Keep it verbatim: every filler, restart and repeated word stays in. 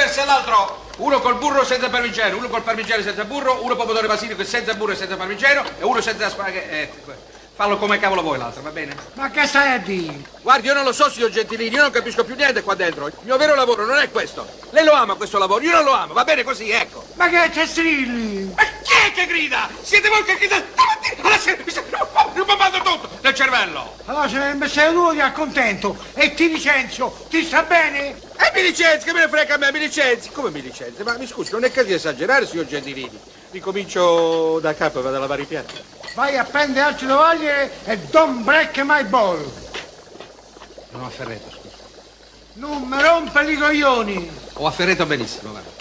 verso l'altro. Uno col burro senza parmigiano, uno col parmigiano senza burro, uno pomodoro basilico senza burro e senza parmigiano e uno senza spaghetti. Eh, fallo come cavolo vuoi l'altro, va bene? Ma che stai a dire? Guardi, io non lo so, signor Gentilini, io non capisco più niente qua dentro. Il mio vero lavoro non è questo. Lei lo ama questo lavoro, io non lo amo, va bene così, ecco. Ma che c'è strilli? Ma chi è che grida? Siete voi che gridate? Mi bombando tutto nel cervello. Allora se ne sei tu ti accontento e ti licenzio, ti sta bene? E mi licenzi, che me ne frega a me, mi licenzi. Come mi licenzi? Ma mi scusi, non è caso di esagerare, signor Gentilini. Ricomincio da capo e vado a lavare i piatti. Vai a prendere altre tovaglie e don't break my ball. Non ho afferretto, scusa. Non mi rompe i coglioni. Ho afferretto benissimo, guarda.